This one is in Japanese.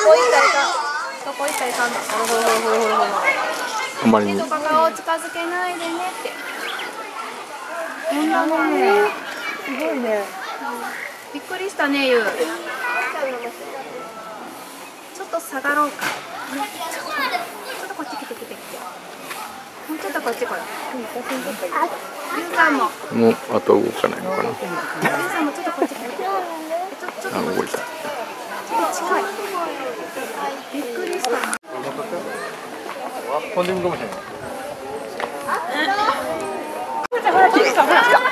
どこ行ったらいかんの。 あんまりに。 手とか顔を近づけないでねって。こんなね。すごいね。びっくりしたね、ゆう。ちょっと下がろうか。ちょっとこっち来て。もうちょっとこっち来い。ゆうさんも。 もうあと動かないのかな。 ゆうさんもちょっとこっち来て。ちょっとあ、動いた。 近い。びっくりした。 飛んでみるかもしれない。 ほら、ほら、ほら。